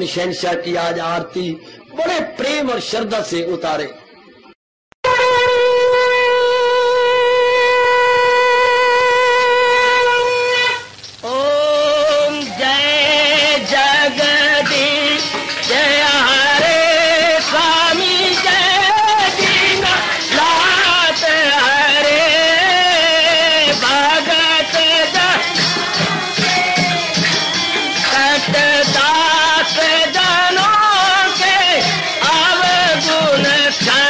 शहंशाह की आज आरती बड़े प्रेम और श्रद्धा से उतारे। दास जनों के अवगुण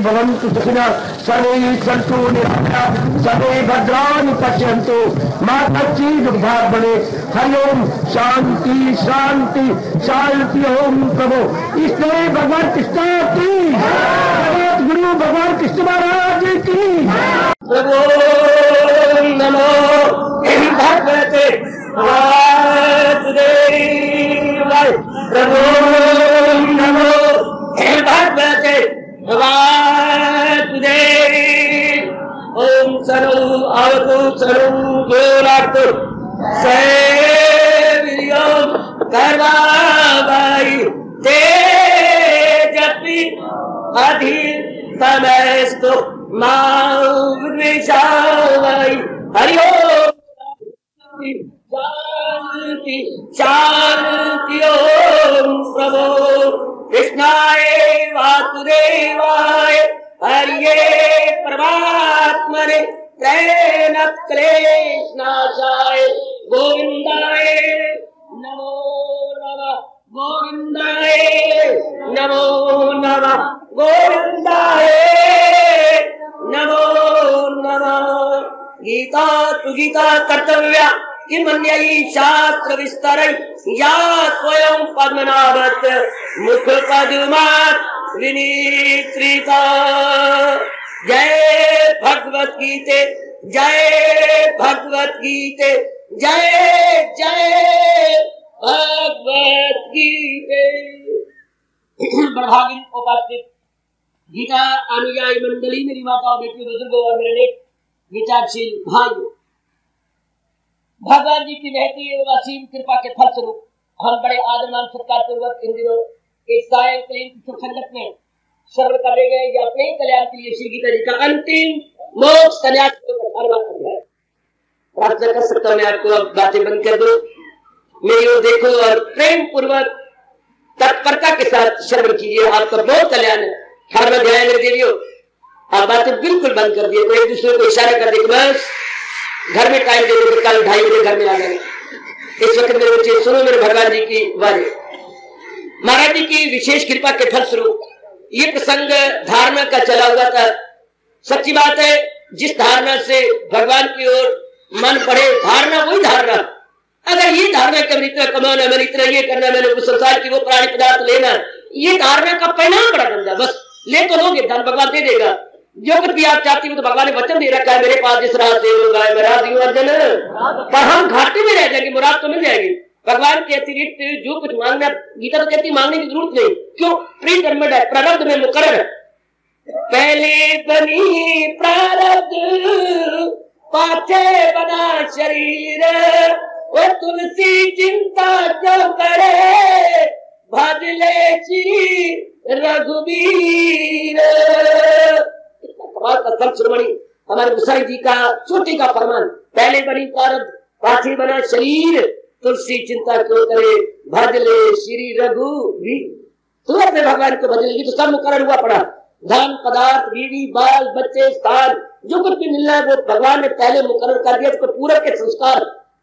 भवन्तु सुखिनः सर्वे सन्तु निरामयाः सर्वे भद्राणि पश्यन्तु मा कश्चित् दुर्भाग् भवेत्। हरि ओम शांति शांति शांति। ओम प्रभु इसलिए भगवान कृष्ण की गुरु भगवान कृष्ण महाराज की प्रभु नमो भगवते वासुदेवाय। प्रभु नमो भगवते वासुदेवाय। ओम सर्व अवतु सर्व गोलाक्तु सेवियों करवाई तेजपि अधितमस्तु माविषावै। हरि ओम शांति शांति। ओम प्रभु कृष्णाय वासुदेवाय हरिये परमात्मने प्रेम क्लेशनाशाय गोविंदाय नमो नमः। गोविंदाय नमो नमः। गोविंदाय नमो नमः। गीता तु गीता कर्तव्या किमन्यै शास्त्र विस्तरै या स्वयं पद्मनाभत मुख पद्मात् विनीत्रिता। जय भगवत गीते जय भगवत गीते जय जय भगवत गीते। प्रभागिन उपस्थित गीता अनुयायी मंडली, मेरी माताओं बेटियों बुजुर्गों और मेरे विचारशील भाइयों, भगवान जी की महती एवं असीम कृपा के फलस्वरूप हम बड़े आदरमान सत्कार पूर्वक इन दिनों एक सायंकालीन संगत में श्रवण करे गए या अपने कल्याण के लिए श्री गीता जी का अंतिम मोक्ष संन्यास है। प्रार्थना कर सकता हूँ मैं आपको, अब बातें बंद कर दो, मेरी ओर देखो और प्रेम पूर्वक तत्परता के साथ श्रवण कीजिए, आपका बहुत कल्याण है। हर में ध्यान मेरे देवियों, आप बातें बिल्कुल बंद कर दिए, तो एक दूसरे को इशारा कर दे बस घर में टाइम दे दो, कल 2:30 बजे घर में आ जाए। इस वक्त मेरे बच्चे सुनो मेरे भगवान जी की वाणी। महाराज जी की विशेष कृपा के फलस्वरूप ये प्रसंग धारणा का चला हुआ था। सच्ची बात है, जिस धारणा से भगवान की ओर मन पड़े, धारणा वही धारणा। अगर ये धारणा कि मैंने इतना कमाना, मैंने इतना ये करना, मैंने संसार की वो प्राणी पदार्थ लेना, ये धारणा का परिणाम बड़ा गंदा। बस ले तो लोगे, धन भगवान दे देगा, जो कुछ भी आप चाहती हो। तो भगवान ने वचन दे रखा है, मेरे पास जिस राह से लोग आए मैं राह दूं अर्जन, पर हम घाटे में रह जाएंगे, मुराद तो मिल जाएगी। भगवान के अतिरिक्त जो कुछ मांगना, गीता तो कहती मांगने की जरूरत नहीं। क्यों? प्री कर्मड है, प्रारब्ध में मुकर्रर है। पहले बनी प्रारब्ध पाछे बना शरीर, वो तुलसी चिंता क्यों करे भजले श्री रघुवीर। श्रमणी हमारे गुसाई जी का चोटी का फरमान, पहले बनी प्रारब्ध पाछे बना शरीर, तुलसी चिंता क्यों करे भजले श्री रघुवीर। तुरंत में भगवान को भजले, तो सब मुकर्रर हुआ पड़ा। धन पदार्थ बीवी बाल बच्चे स्थान जो कुछ भी मिलना है वो भगवान ने पहले मुकर्रर कर दिया। तो पूरब के संस्कार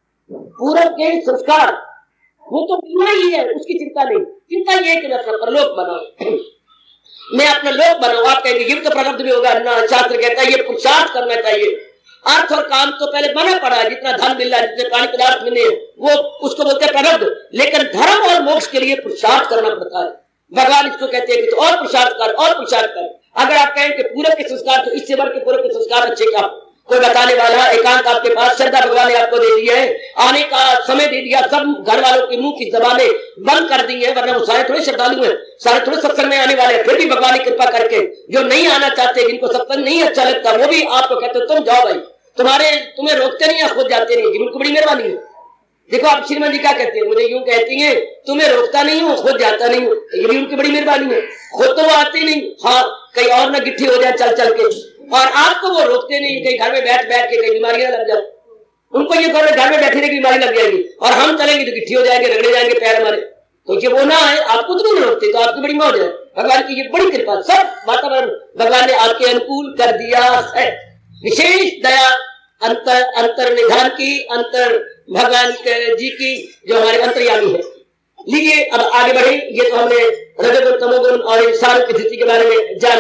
वो तो मिलना ही है, उसकी चिंता नहीं। चिंता ये कि मैं अपना परलोक बनाऊं, मैं अपना लोक बनाऊं। आप कहेंगे ये तो प्रारब्ध में होगा ना, शास्त्र कहता है ये पुरुषार्थ करना चाहिए। अर्थ और काम तो पहले बना पड़ा है, जितना धन मिल रहा है, जितने प्राणी पदार्थ मिले वो उसको बोलते हैं प्रारब्ध। लेकिन धर्म और मोक्ष के लिए पुरुषार्थ करना पड़ता है। भगवान इसको कहते हैं कि तो और पुरुषार्थ कर, और पुरुषार्थ कर। अगर आप कहें कि पूरब के संस्कार, तो इससे बढ़ के पूरब के संस्कार अच्छे क्या कोई बताने वाला? एकांत आपके पास, श्रद्धा भगवान ने आपको दे दी है, आने का समय दे दिया, सब घर वालों के मुंह की जबानें बंद कर दी है, वरना वो सारे थोड़े श्रद्धालु हैं, सारे थोड़े सत्संग में आने वाले हैं। फिर भी भगवान की कृपा करके जो नहीं आना चाहते, जिनको सत्संग नहीं अच्छा लगता, वो भी आपको कहते हो तुम जाओ भाई, तुम्हें रोकते नहीं, आप खुद जाते नहीं। उनको बड़ी मेहरबानी है। देखो आप श्रीमान जी क्या कहते हैं, मुझे यूं कहती हैं तुम्हें रोकता नहीं हूँ, खुद जाता नहीं हूँ, ये भी उनकी बड़ी मेहरबानी है। खुद तो वो आते नहीं, हाँ कहीं और ना गिट्ठी हो जाए चल चल के, और आपको वो रोकते नहीं, कहीं घर में बैठ बैठ के कहीं बीमारियां लग जाए। उनको ये घर में बैठे रहने की बीमारी लग जाएगी, और हम चलेंगे तो गिट्ठी हो जाएंगे, रगड़े जाएंगे पैर हमारे। तो ये वो ना है, आपको तो नहीं रोकते, तो आपकी बड़ी मौज है। भगवान की ये बड़ी कृपा, सब वातावरण भगवान ने आपके अनुकूल कर दिया है। विशेष दया अंतर निधान की, अंतर भगवान जी की, जो हमारे अंतर्यामी है। लीजिए अब आगे बढ़े। ये तो हमने रजोगुण तमोगुण और इंसान की स्थिति के बारे में जाना।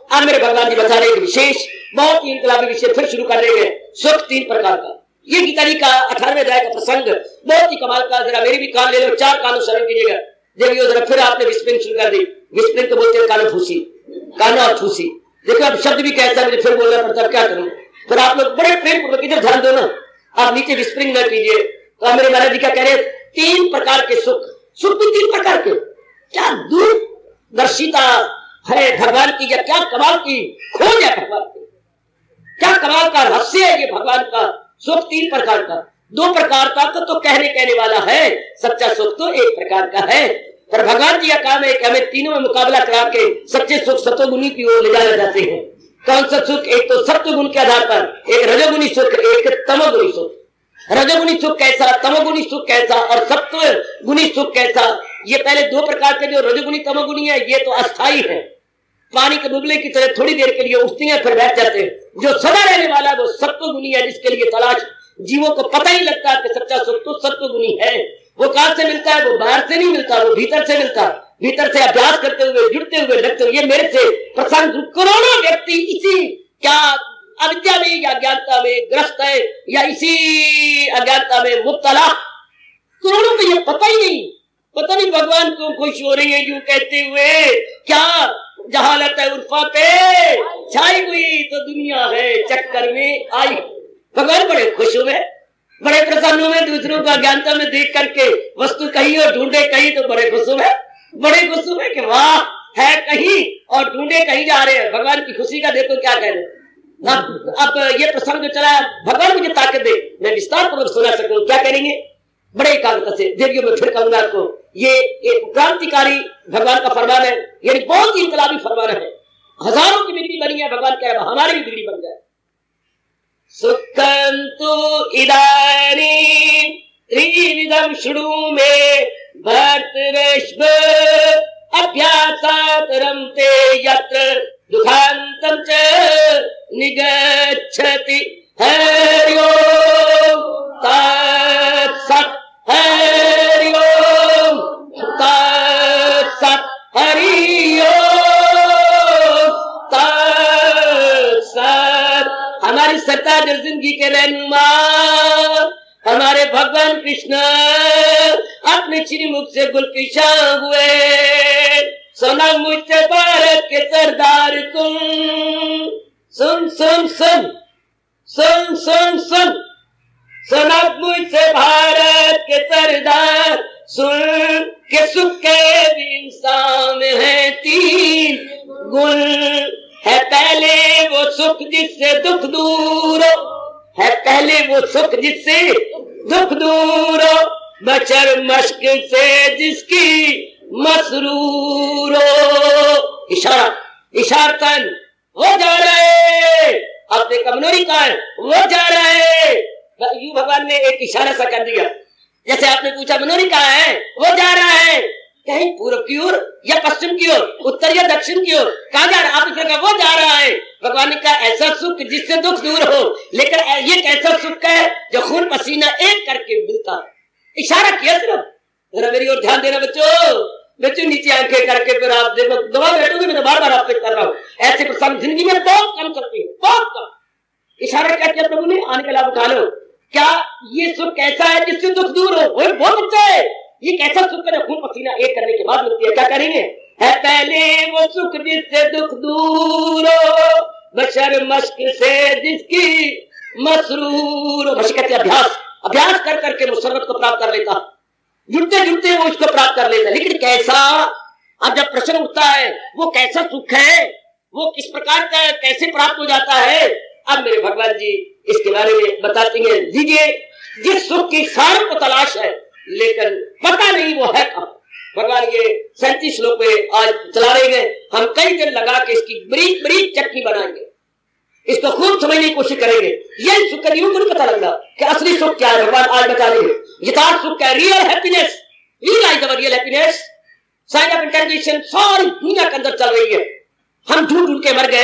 अब मेरे भगवान जी बता रहे एक विशेष बहुत ही इनकलाबी विषय फिर शुरू कर रहे हैं। सुख 3 प्रकार का। ये गीता जी का 18वें अध्याय का प्रसंग बहुत ही कमाल का। जरा मेरी भी कान ले लो, 4 कानों शरण कीजिएगा। देखिए जरा फिर आपने विस्परिंग शुरू कर दी। विस्परिंग तो बोलते हैं कानो फूसी, कानो और फूसी। देखो अब शब्द भी कैसा मुझे फिर बोलना पड़ता है, क्या करूं। फिर आप लोग बड़े प्रेम पूर्वक इधर ध्यान दो ना, आप नीचे विस्परिंग न कीजिए। तो मेरे महाराज जी क्या कह रहे, 3 प्रकार के सुख। सुख भी 3 प्रकार के। क्या दूरदर्शिता है भगवान की, या क्या कमाल की खोज है भगवान की, क्या कमाल का रहस्य है ये भगवान का। सुख 3 प्रकार का। 2 प्रकार का तो कहने वाला है, सच्चा सुख तो 1 प्रकार का है। पर भगवान जी का काम है कि हमें तीनों में मुकाबला करा के सच्चे सुख सत्वगुणी की ओर ले जाना चाहते हैं। कौन सा सुख, एक तो सत्वगुण के आधार पर, एक रजोगुणी सुख, एक तमोगुणी सुख। रजोगुणी सुख कैसा, तमोगुणी सुख कैसा और सत्व गुणी सुख कैसा। ये पहले 2 प्रकार के जो रजोगुणी तमोगुणी है ये तो अस्थायी है, पानी के बुबले की तरह थोड़ी देर के लिए उठती हैं फिर बैठ जाते हैं। जो सदा रहने वाला वो सत्वगुणी है, जिसके लिए तलाश जीवों को पता ही लगता है कि सच्चा सुख तो सत्वगुणी है। वो कहां से मिलता है, वो बाहर से नहीं मिलता, वो भीतर से मिलता है। भीतर से अभ्यास करते हुए, जुड़ते हुए, लगते हुए। ये मेरे से प्रसंग करोड़ों व्यक्ति इसी क्या अविद्या में या अज्ञानता में ग्रस्त है, या इसी अज्ञानता में मुब्तला। करोड़ों को ये पता ही नहीं, पता नहीं भगवान को खुश हो रही है यूं कहते हुए। क्या जहालत है उर्फा पे छाई हुई तो दुनिया है चक्कर में आई। भगवान बड़े खुश हुए, बड़े प्रसन्न हुए, दूसरों का अज्ञानता में देख करके वस्तु कहीं और ढूंढे कहीं तो बड़े खुश हुए, बड़े खुश हुए कि वाह है कहीं और ढूंढे कहीं जा रहे हैं। भगवान की खुशी का देखो क्या कह रहे। अब ये प्रसंग जो चला, भगवान मुझे ताकत दे मैं विस्तार पूर्वक सुना सकूं। क्या करेंगे बड़े एकाग्रता से। देखिए मैं फिर कहूंगा आपको, ये एक क्रांतिकारी भगवान का फरमान है, यानी बहुत ही इनकलाबी फरमान है। हजारों की बिगड़ी बनी है, भगवान कह रहा हमारी भी बिगड़ी बन जाए। सुखंतु इदानीं त्रिविधं शृणु मे भर्तृष्भ अभ्यासात् रमते यत्र दुःखान्तं च निगच्छति। हरि ओम तत्सत्, हरि ओम तत्सत्, हरि ओम तत्सत्। हमारी सरताज जिंदगी के रहनुमा हमारे भगवान कृष्ण अपने श्रीमुख से गुलकिशा हुए। सुना मुझसे भारत के सरदार तुम, सुन सुन सुन सुन सुन सुन। सुना मुझसे भारत के सरदार सुन के सुख के इंसान में है 3 गुण है। पहले वो सुख जिससे दुख दूर हो, है पहले वो सुख जिससे दुख दूर हो, बचर मश्क से जिसकी मसरूर हो। इशारा इशारतन वो जा रहे, अपने कमनोरी का है वो जा रहे। यू भगवान ने एक इशारा सा कर दिया, जैसे आपने पूछा मनोरी कहाँ है, वो जा रहा है कहीं पूर्व की ओर या पश्चिम की ओर, उत्तर या दक्षिण की ओर। कहाँ जा रहा है आपने कहा वो जा रहा है। भगवान ने कहा ऐसा सुख जिससे दुख दूर हो, लेकिन ये कैसा सुख है जो खून पसीना एक करके मिलता है। इशारा किया सिर्फ। जरा मेरी ओर ध्यान देना बच्चों, बच्चों नीचे आंखें करके फिर आप देखो, दबा बैठोगे मैं तो बार बार आपसे कर रहा हूँ। ऐसे प्रसंग जिंदगी में बहुत कम करते हैं, बहुत कम। इशारा क्या किया प्रभु ने, आने का लाभ उठा लो। क्या ये सुख कैसा है जिससे दुख दूर हो, वो बहुत अच्छा है। ये कैसा सुख है जो खून पसीना एक करने के बाद मिलती है। क्या करेंगे, है पहले वो सुख जिससे दुख दूर हो, बशर मश्क से जिसकी मसरूर हो। मश्क कहते अभ्यास, अभ्यास कर करके वो सर्वत को प्राप्त कर लेता, जुड़ते जुड़ते वो इसको प्राप्त कर लेता। लेकिन कैसा, अब जब प्रश्न उठता है वो कैसा सुख है, वो किस प्रकार का कैसे प्राप्त हो जाता है। अब मेरे भगवान जी इसके बारे में बताते हैं। लीजिए, जिस सुख की सारों को तलाश है लेकिन पता नहीं वो है कहां। भगवान ये 37 श्लोक पे आज चला रहे हैं। हम कई दिन लगा के इसकी बरीक बरीक चटनी बनाएंगे, इसको खूब समझने की कोशिश करेंगे। ये सुख का नियम को नहीं पता लग रहा कि असली सुख क्या है। भगवान आज बता रहे हैं यथार्थ सुख क्या है, real happiness. Realise our real happiness. Science of intelligence सारी दुनिया के अंदर चल रही है। हम ढूंढ ढूंढ के मर गए,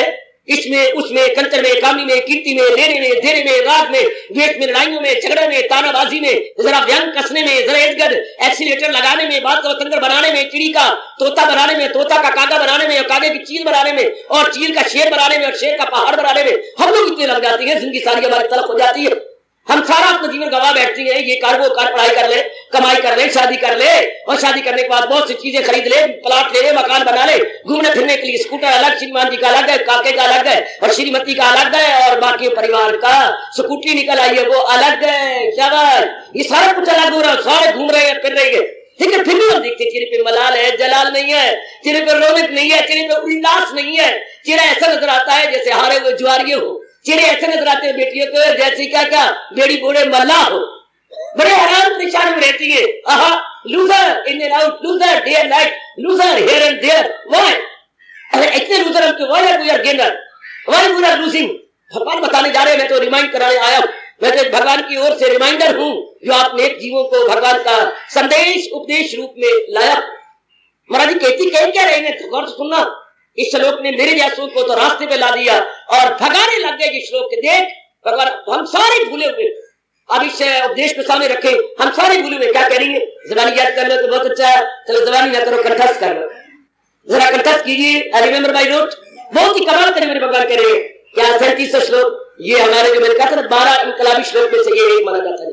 इसमें उसमें, कंचर में, कामी में, कीर्ति में, लेने में, देने में, राग में, वेट में, लड़ाइयों में, झगड़े में, तानाबाजी में, जरा व्यंग कसने में, जरा इर्द गिर्द एक्सीलेटर लगाने में, बात का वतंगर बनाने में, चिड़ी का तोता बनाने में, तोता का कागा बनाने में, और कागे की चील बनाने में, और चील का शेर बनाने में, और शेर का पहाड़ बनाने में हम लोग इतने लग जाते हैं, जिंदगी सारी हमारी तलफ हो जाती है। हम सारा अपना जीवन गवा बैठते हैं, ये कार वो कार, पढ़ाई कर ले, कमाई कर ले, शादी कर ले, और शादी करने के बाद बहुत सी चीजें खरीद ले, प्लाट ले ले, मकान बना ले, घूमने फिरने के लिए स्कूटर अलग, श्रीमान जी का अलग है, काके का अलग है, और श्रीमती का अलग है, और बाकी परिवार का स्कूटी निकल आई है वो अलग है। शाबाश, ये सारा कुछ अलग हो रहा है, सारे घूम रहे हैं, फिर रहे हैं, लेकिन फिर भी हम देखते चेहरे पे मलाल है, जलाल नहीं है, चेहरे पे रौनक नहीं है, चेहरे पे उल्लास नहीं है, चेहरा ऐसा नजर आता है जैसे हारे हुए जुआरिये हो, चेहरे ऐसे नजर आते हैं बेटियों को जैसे क्या बेड़ी बूढ़े मल्ला हो, बड़े हैरान परेशान में रहती है। Aha, loser in and out, loser day and night, loser here and there, why? अरे इतने लूजर हम क्यों? Why we are gainer, why we are losing? भगवान बताने जा रहे हैं, मैं तो रिमाइंड कराने आया हूं, मैं तो भगवान की ओर से रिमाइंडर हूं जो आप नेक जीवों को भगवान का संदेश उपदेश रूप में लाया। महाराज जी कहती कह क्या रहे हैं, गौर से सुनना, इस श्लोक ने मेरे जैसों को तो रास्ते पे ला दिया और भगाने लग गए। इस श्लोक के देख भगवान, हम सारे भूले हुए, अब इस उपदेश को सामने रखे, हम सारे भूले हुए, क्या करेंगे? जबानी याद कर लो तो बहुत अच्छा है, चलो जबानी ना करो, कंठस्थ कर लो, जरा कंठस्थ कीजिए। आई रिमेंबर बाय नोट, बहुत ही कमाल करे मेरे भगवान कह रहे हैं। क्या 37वां श्लोक, ये हमारे जो मैंने कहा था 12 इनकलाबी श्लोक में से ये एक माना जाता है।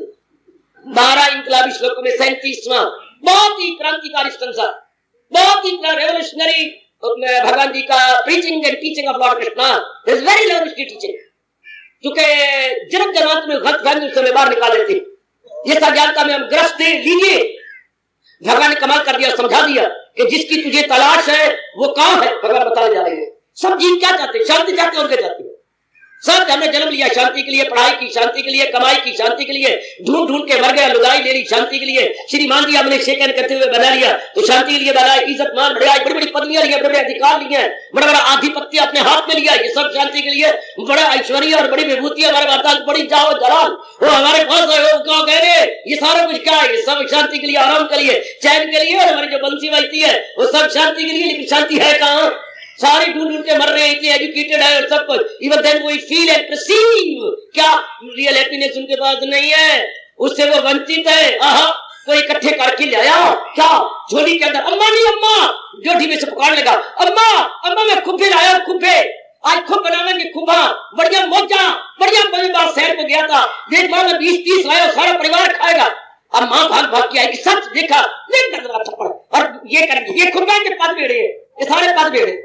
12 इनकलाबी श्लोक में 37वां बहुत ही क्रांतिकारी स्तंभ, बहुत ही रेवोल्यूशनरी भगवान जी का preaching and teaching of Lord Krishna is very revolutionary teaching, क्योंकि जन्म जन्मांतर में गलत फहमी से बाहर निकाल लेते, ये सज्ञानता में हम ग्रस्त थे। लीजिए, भगवान ने कमाल कर दिया, समझा दिया कि जिसकी तुझे तलाश है वो कहां है, भगवान बताने जा रहे हैं। सब जीव क्या चाहते? शांति चाहते और क्या चाहते हैं? सब हमने जन्म लिया शांति के लिए, पढ़ाई की शांति के लिए, कमाई की शांति के लिए, ढूंढ ढूंढ के मर गया, लुगाई ले ली शांति के लिए, श्रीमान जी हमने शेकन करते हुए बना लिया तो शांति के लिए बनाया, इज्जत मान बढ़िया, बड़ी बड़ी पदवियां लिया, बड़े बड़े अधिकार लिए, बड़ा बड़ा आधिपत्य अपने हाथ में लिया, ये सब शांति के लिए, बड़ा ऐश्वर्य और बड़ी विभूति हमारे पास, बड़ी जाओ जलाल वो हमारे पास है, क्या कह रहे, ये सारा कुछ क्या है? ये सब शांति के लिए, आराम के लिए, चैन के लिए, और हमारी जो बंसी बजती है वो सब शांति के लिए, लेकिन शांति है कहाँ? सारे ढूंढ ढूंढ के मर रहे हैं, इतने एजुकेटेड है और सब कुछ, even then we feel and perceive, क्या रियल हैप्पीनेस उनके पास नहीं है, उससे वो वंचित है। आहा, कोई इकट्ठे करके ले आया क्या झोली के अंदर? अम्मा नहीं, अम्मा जोठी में से पुकार लेगा, अम्मा अम्मा मैं खुब्बे लाया, खुब्बे आज खूब बनावेंगे, खुब्बा बढ़िया मौजा, बढ़िया मजेदार शहर में गया था, देख मां मैं 20-30 लाया, सारा परिवार खाएगा। अब मां भाग भाग के आएगी, सच देखा, थप्पड़ और ये करेंगे, ये खुब्बा के पद बेड़े, ये सारे पद बेड़े,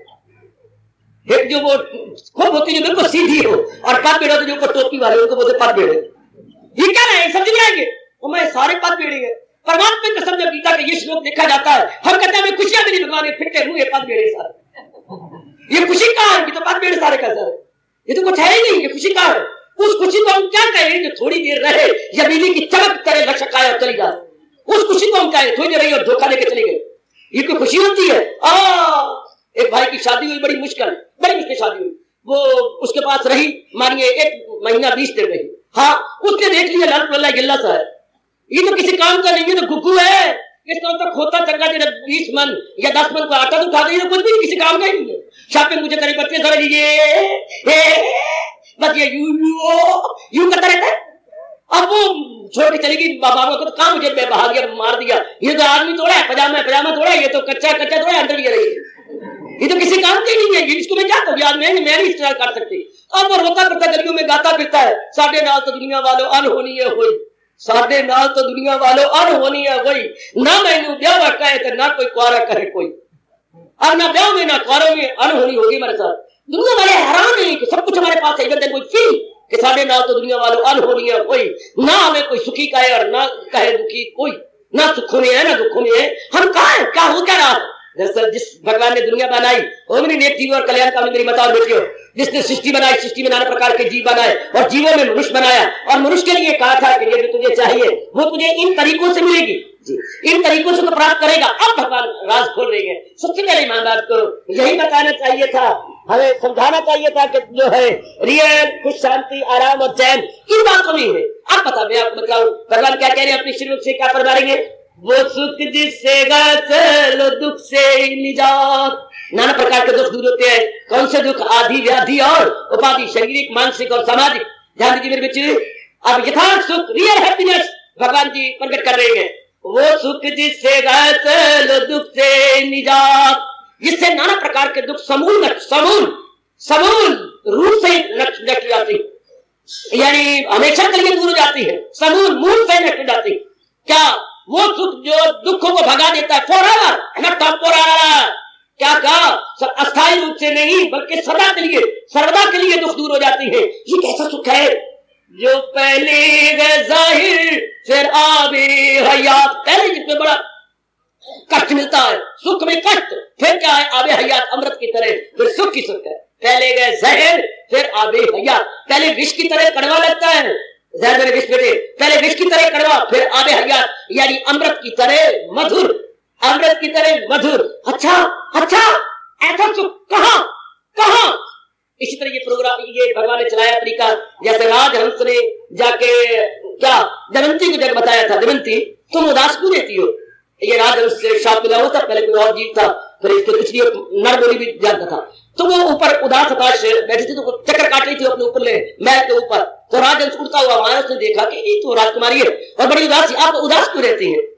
एक जो वो खूब होती जो बिल्कुल सीधी हो और पद बेड़े जो ऊपर टोपी वाले उनको बोलते पद बेड़े। ये क्या है? समझ नहीं आएंगे, वो मैं सारे पद बेड़े हैं। परमात्मा की कसम जब गीता का ये श्लोक देखा जाता है, हम कहते हैं खुशियां मेरी भगवान ने फिर के पद बेड़े सारे, ये खुशी कहाँ है? तो पद बेड़े सारे का सारे, ये तो कुछ है ही नहीं, ये खुशी कहाँ है? उस खुशी को हम क्या कहें जो थोड़ी देर रहे या बिजली की चमक करे लक्षक आए और चली जाए, उस खुशी को हम कहें थोड़ी देर रही और धोखा देकर चली गई, ये कोई खुशी होती है? एक भाई की शादी हुई, बड़ी मुश्किल शादी हुई, वो उसके पास रही मानिए 1 महीना 20 दिन रही। हाँ, उसने देख लिया लाल पल्ला गिल्ला सा है, ये तो किसी काम का नहीं है, तो गुग्गू है, इसका तो खोता चंगा 20 मन या 10 मन को आटा तो खा गई, तो कुछ भी किसी काम का ही नहीं है। शॉपिंग मुझे करे बच्चे सारे बस ये यू करता रहता है। अब वो छोड़ के चली गई, बाबा को तो काम मुझे बहा दिया, मार दिया, ये तो आदमी तोड़ा है, पजामा तोड़ा है, ये तो कच्चा तोड़ा है, अंदर रही, ये तो किसी काम की नहीं है, इसको मैं क्या करूं? आज मैं नहीं इस्तेमाल कर सकती। अब वो रोता करता गलियों में गाता फिरता है, साढ़े नाल तो दुनिया वालों अनहोनी है हुई, साढ़े नाल तो दुनिया वालों अनहोनी है हुई, ना मैनू ब्याह कहे तो ना कोई कुआरा कहे कोई, अब ना ब्याह में ना कुआरों में अनहोनी होगी मेरे साथ। दुनिया वाले हैरान है कि सब कुछ हमारे पास है, इवन कोई फील कि साढ़े नाल तो दुनिया वालों अनहोनी है कोई, ना हमें कोई सुखी कहे और ना कहे दुखी कोई, ना सुखों में है ना दुखों में है, हम कहा है? क्या हो क्या रहा है? दरअसल जिस भगवान ने दुनिया बनाई वो भी नेक जीव और कल्याण का मेरी माता और बेटियों, जिसने सृष्टि बनाई, सृष्टि में नाना प्रकार के जीव बनाए और जीवों में मनुष्य बनाया, और मनुष्य के लिए कहा था कि ये जो तुझे चाहिए वो तुझे इन तरीकों से मिलेगी, इन तरीकों से तो प्राप्त करेगा। अब भगवान राज खोल रहे हैं। सबसे पहले ईमानदार को यही बताना चाहिए था, हमें समझाना चाहिए था कि जो है रियल खुश शांति आराम और चैन इन बातों में है। अब बता दें आपको बताओ भगवान क्या कह रहे हैं अपने श्रीमुख से, क्या फरमा रही है? वो सुख जिससे लो दुख से निजात। नाना प्रकार के दुख दूर होते हैं। कौन से दुख? आदि, व्याधि और उपाधि, शारीरिक, मानसिक और सामाजिक। ध्यान दीजिए मेरे बच्चे, अब यथार्थ सुख, रियल हैप्पीनेस भगवान जी प्रकट कर रहे हैं। वो सुख जिससे लो दुख से निजात, जिससे नाना प्रकार के दुख समूल रूप से नष्ट जाती है, यानी हमेशा के लिए दूर हो जाती है, समूल मूल से नष्ट जाती है। क्या? वो सुख जो दुखों को भगा देता है, फॉरएवर नॉट टेम्पोररी। क्या कहा? सब अस्थायी रूप से नहीं बल्कि सदा के लिए, सर्वदा के लिए दुख दूर हो जाती है। ये कैसा सुख है जो पहले जाहिर फिर आबे हयात। पहले जिसमें बड़ा कष्ट मिलता है, सुख में कष्ट, फिर क्या है? आबे हयात, अमृत की तरह, फिर सुख की सुख है। पहले गए जहर फिर आबे हयात। पहले विष की तरह कड़वा लगता है, जहर मेरे विष बेटे, पहले विष की तरह कड़वा, फिर आबे हयात, यानी अमृत की तरह मधुर, अमृत की तरह मधुर। अच्छा अच्छा, ऐसा सुख कहां कहां? इसी तरह ये प्रोग्राम ये भगवान ने चलाया तरीका। जैसे राजहंस ने जाके क्या दमयंती को जब बताया था, दमयंती तुम उदास क्यों रहती हो? ये राजहंस से शाप मिला हुआ था, पहले कोई और जीव था, फिर इसलिए नर बोली भी जानता था। तो वो ऊपर उदास आकाश बैठी थी, तो चक्कर काट रही थी अपने ऊपर ले महल के ऊपर। तो राजहंस उड़ता हुआ आया, उसने देखा कि ये तो राजकुमारी है और बड़ी उदास, आप उदास क्यों रहती है?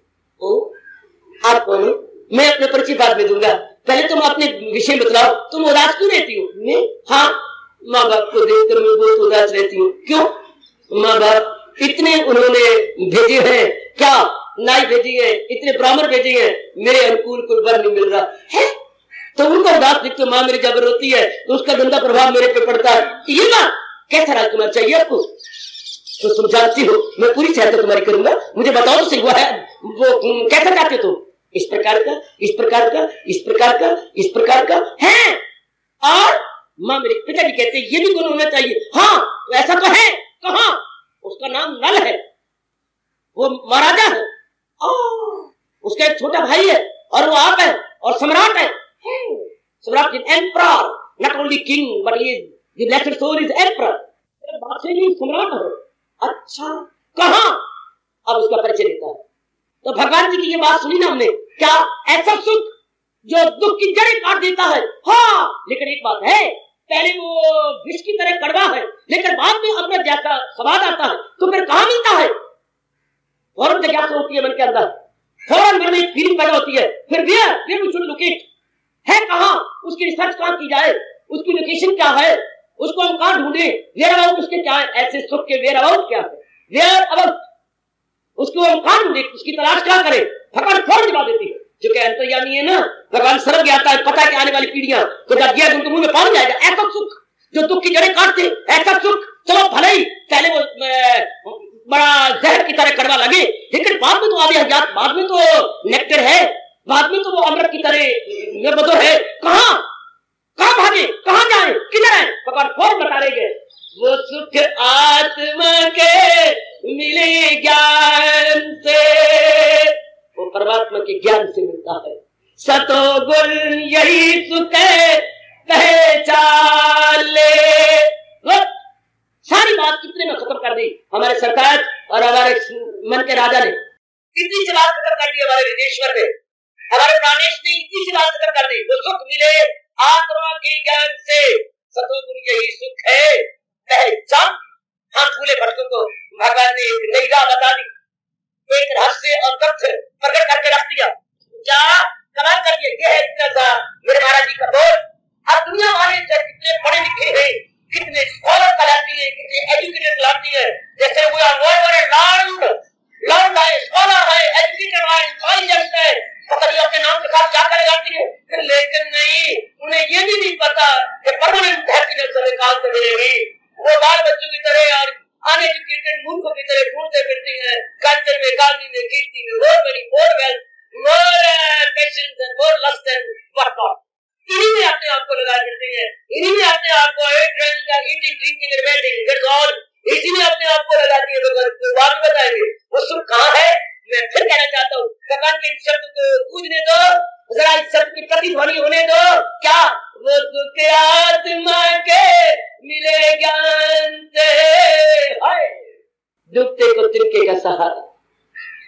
आप कौन हो? मैं अपने परिचय बाद में दूंगा, पहले तुम अपने विषय बतलाओ, तुम उदास क्यों रहती हो? मैं? हाँ, माँ बाप को देखकर मैं बहुत उदास रहती हूँ। क्यों? माँ बाप इतने उन्होंने भेजे हैं, क्या नाई भेजी है, इतने ब्राह्मण भेजे हैं, मेरे अनुकूल कोई वर नहीं मिल रहा है, तो उनको उदास देखते माँ मेरी जबर होती है, तो उसका गंदा प्रभाव मेरे पे पड़ता है। ये बात कैसा राजकुमार चाहिए आपको? तो तुम जानती हो मैं पूरी सहायता तुम्हारी करूंगा, मुझे बताओ तो सही, वो है वो कैसा चाहते हो तुम? इस प्रकार का, इस प्रकार का, इस प्रकार का, इस प्रकार का है। और माँ मेरे पिताजी कहते हैं ये भी गुण होना चाहिए। हाँ, तो ऐसा तो है। कहाँ? उसका नाम नल है, वो महाराजा है, उसका एक छोटा भाई है, और वो आप है और सम्राट है। सम्राट is emperor, not only king but he the blessed soul is emperor. बादशाह भी सम्राट है। अच्छा, कहाँ? अब उसका परिचय देता है। तो भगवान जी की ये बात सुनी ना हमने, क्या ऐसा सुख जो दुख की जड़ें काट देता है। हाँ, लेकिन एक बात है, पहले वो विष की तरह कड़वा है, लेकिन बाद में अपना जैसा स्वाद आता है, तो फिर कहाँ मिलता है? फौरन जिज्ञासा होती है मन के अंदर, फौरन मन में एक फीलिंग पैदा होती है, फिर वी शुड लोकेट है कहाँ, उसकी रिसर्च कहाँ की जाए, उसकी लोकेशन क्या है, उसको हम कहाँ ढूंढे, वेयर अबाउट उसके क्या है, ऐसे सुख के वेयर अबाउट क्या है, वेयर अबाउट उसको हम कहाँ ढूंढे, उसकी तलाश क्या करें? भगवान फौरन जवाब देती है, जो कि अंतर्यामी है ना, भगवान सर्व ज्ञाता है, पता है कि आने वाली पीढ़ियां तो जब गया उनके मुंह में पानी जाएगा। ऐसा सुख जो दुख की जड़ें काटते, ऐसा सुख चलो भले ही पहले वो बड़ा जहर की तरह कड़वा लगे, लेकिन बाद में तो आगे हयात, बाद में तो नेक्टर है, बाद में तो वो अमृत की तरह मधुर है। कहाँ कहाँ भागे, कहाँ जाए, किधर है? भगवान फौरन बता रहे हैं, वो सुख आत्मा के मिले ज्ञान से, वो परमात्मा के ज्ञान से मिलता है। सतो गुण यही सुख है, पहचान ले। सारी बात कितने में खत्म कर दी हमारे सरकार और हमारे मन के राजा ने, कितनी सी बात खत्म कर दी हमारे विदेश्वर ने, हमारे प्राणेश ने इतनी सी बात खत्म कर दी। वो सुख मिले आत्मा के ज्ञान से, सतोगुण यही सुख है, पहचान। हाँ, भूले भटकों को भगवान ने एक नई राह बता दी, एक रहस्य और तथ्य प्रकट करके रख दिया। क्या कमाल कर दिया। ये है इतना सा मेरे महाराज जी का बोल। अब दुनिया वाले कितने पढ़े लिखे हैं, कितने स्कॉलर कहलाती है, कितने एजुकेटेड कहलाती है, जैसे वो लर्न है, स्कॉलर है, एजुकेटेड है, इंटेलिजेंट है, पता नहीं अपने नाम के साथ क्या करे जाती है, लेकिन नहीं, उन्हें ये भी नहीं पता कि परमानेंट हैप्पीनेस हमें कहां से मिलेगी। वो बाल बच्चों की तरह और अनएजुकेटेड मूर्खों की तरह ढूंढते फिरती है, कंचन में, काली में, कीर्ति में, more money, more wealth, more patience and more lust and what not. इन्हीं में अपने आप को लगा देते हैं, इन्हीं में अपने आप को eating drinking and waiting, that's all, इसी में अपने आप को लगाती है। भगवान बात बताएंगे वो सुख कहाँ है। मैं फिर कहना चाहता हूँ, भगवान के शब्द को गूंजने दो, जरा इस शब्द की प्रतिध्वनि होने दो। क्या वो सुख आत्मा के मिले ज्ञान से, दुखते को तिनके का सहारा,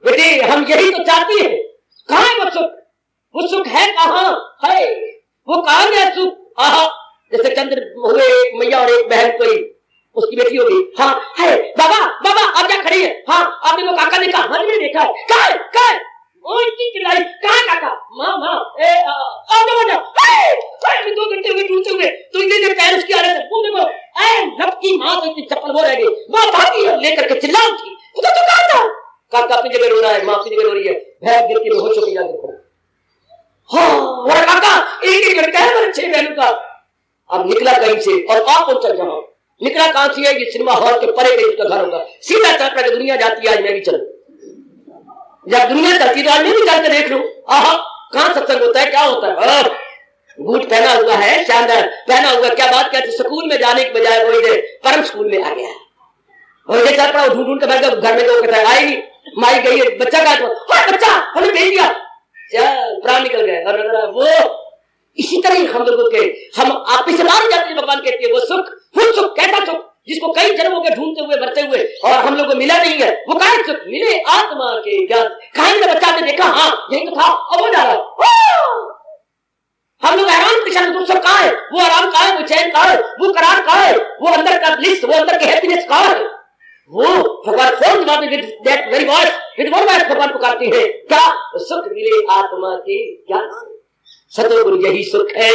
बेटे हम यही तो चाहती है। कहाँ है वो सुख? वो सुख है कहाँ है? वो कहाँ गया सुख? आहा, जैसे चंद्र हुए एक मैया और एक बहन, कोई उसकी बेटी होगी। हाँ है बाबा, बाबा आप क्या खड़ी है? हाँ आपने वो काका देखा? हाँ मैंने देखा है। कहाँ है? कहाँ है? चिल्लाई, कहाँ काका? माँ माँ आओ 2 घंटे हुए ढूंढते हुए, तो इतने पैर उसकी आ रहे थे, वो देखो लपकी माँ तो इतनी चप्पल वो रह गई, माँ भागी लेकर के चिल्ला उठी, तो कहाँ था? काका अपनी जगह रो रहा है, माँ अपनी जगह रो रही है, भैंस गिर के बेहोश होकर जाकर पड़ा। हाँ काका एक लड़का है मेरे 6 बहनों का। अब निकला कहीं से और आप पहुंचा जहां निकला, कहां से है? ये सिनेमा हॉल के परे कहीं उसका घर होगा। सीधा चल पड़ा, दुनिया जाती है आज मैं भी चलूं, जब दुनिया चलती तो आज मैं भी चलकर देख लूं। आहा कहां सत्संग होता है, क्या होता है? बूट पहना हुआ है, शानदार पहना हुआ, क्या बात क्या थी? स्कूल में जाने के बजाय वो इधर परम स्कूल में आ गया है और इधर चल पड़ा, ढूंढ ढूंढ के बैठ घर में, कहता है आएगी माई गई है, बच्चा का बच्चा हमें भेज दिया, चल प्राण निकल गए। और वो इसी तरह हम लोगों के हम आप से बाहर जाते हैं। भगवान कहते हैं वो सुख, वो सुख कैसा सुख जिसको कई जन्मों के ढूंढते हुए भरते हुए और हम लोग को मिला नहीं है, वो कहा सुख मिले आत्मा के ज्ञान। कहीं का बच्चा ने देखा, हाँ यही तो था, अब वो जा रहा। हम लोग हैरान परेशान, तो सुख कहाँ है? वो आराम कहाँ है? वो चैन कहाँ है? वो करार कहाँ है? वो अंदर का ब्लिस, वो अंदर के हैप्पीनेस कहाँ है? वो भगवान फोन जवाब that very voice with one voice भगवान पुकारती है, क्या सुख मिले आत्मा के ज्ञान। सतोगुरु यही सुख है,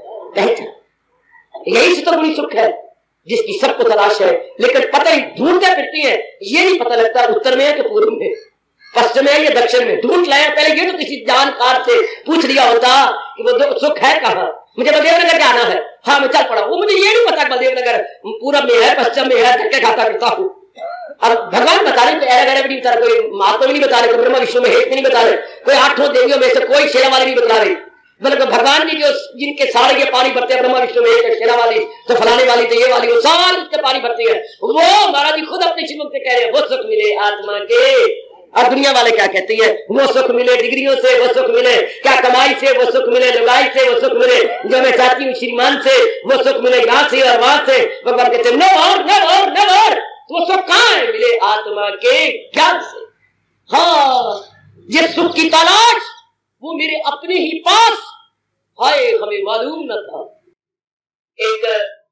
यही सतोगुरु सुख है जिसकी सबको तलाश है, लेकिन पता ही ढूंढते फिरती है, ये नहीं पता लगता उत्तर में है कि पूर्व में, पश्चिम में या दक्षिण में। ढूंढ लाया, पहले ये तो किसी जानकार से पूछ लिया होता कि वो सुख है कहाँ, मुझे बलदेव नगर जाना है। हाँ मैं चल पड़ा, वो मुझे ये नहीं पता बलदेव नगर पूरब में है पश्चिम में है, धक्के खाता करता हूँ। अब भगवान बता रहे तो भी बता रहे, कोई महात्मा भी नहीं बता रहे, ब्रह्मा विष्णु में हेत नहीं बता रहे, कोई 8 देवियों में से कोई शेरा वाली नहीं बता रही, मतलब भगवान जी जो जिनके सारे ये पानी भरते हैं, ब्रह्मा विष्णु में एक शेरा वाली तो फलाने वाली तो ये वाली, वो साल उसके पानी भरती है, वो महाराज जी खुद अपने श्रीमुख से कह रहे हैं वो सुख मिले आत्मा के। और दुनिया वाले क्या कहते हैं? वो सुख मिले डिग्रियों से, वो सुख मिले क्या कमाई से, वो सुख मिले लुगाई से, वो सुख मिले जो मैं चाहती हूँ श्रीमान से, वो सुख मिले यहाँ से और वहां से। भगवान कहते नेवर, वो सुख कहाँ है? मिले आत्मा के ज्ञान से। हाँ ये सुख की तलाश वो मेरे अपने ही पास, हाय हमें मालूम न था। एक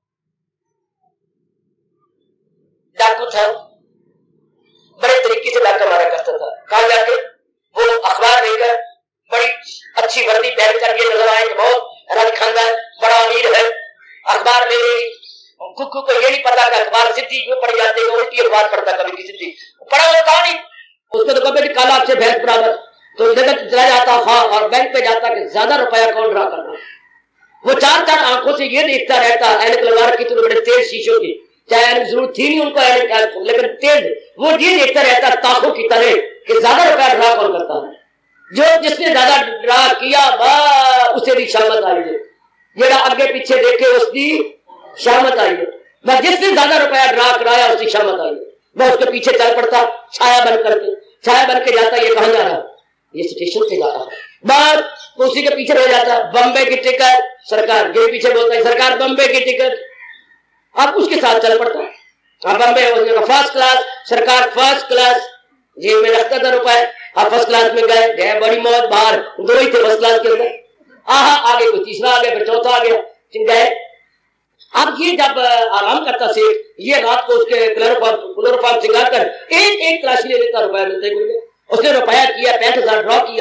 डाकू था, बड़े तरीके से डाका मारा करता था। कहा जाके वो अखबार लेकर बड़ी अच्छी वर्दी पहनकर ये नजर आए कि बहुत रंग खानदार बड़ा अमीर है, अखबार ले रही। कुक्कू को ये नहीं पता कि अखबार सिद्धि क्यों पड़ जाते हैं, उल्टी अखबार पढ़ता कभी की सिद्धि पढ़ा हुआ कहा नहीं, उसको तो कभी काला से भैंस बराबर तो जगत चला जाता। हाँ और बैंक पे जाता कि ज्यादा रुपया कौन ड्रा करना। वो 4 आंखों से ये देखता रहता, ऐनक लगा रखी तो बड़े तेज शीशों की, चाहे ऐनक जरूर थी नहीं उनको ऐनक, लेकिन तेज वो ये देखता रहता ताकों की तरह कि ज्यादा रुपया ड्रा कौन करता है। जो जिसने ज्यादा ड्रा किया उसे भी शामत आई है, जेड़ा अगे पीछे देखे उसकी शामत आई है। बस जिसने ज्यादा रुपया ड्रा कराया उसकी शामत आई है, मैं उसके पीछे चल पड़ता छाया बन करके, छाया बन के जाता। ये कहां जा रहा? ये स्टेशन से जा रहा है। बात उसी के पीछे रह जाता, बम्बे की टिकट सरकार, ये पीछे बोलता है सरकार बम्बे की टिकट, अब उसके साथ चल पड़ता। अब बम्बे फर्स्ट क्लास, सरकार फर्स्ट क्लास, जेब में रखता था रुपए। अब फर्स्ट क्लास में गए, बड़ी मौत, बाहर 2 ही थे फर्स्ट क्लास के अंदर। आहा आगे कोई तीसरा आ गया, फिर चौथा आ गया, गए। अब ये जब आराम करता सेठ, ये रात को उसके क्लोरोफॉर्म सिंगार कर एक तलाशी ले लेता, रुपया मिलते कोई। उसने रुपया किया, 65,000 ड्रॉ किया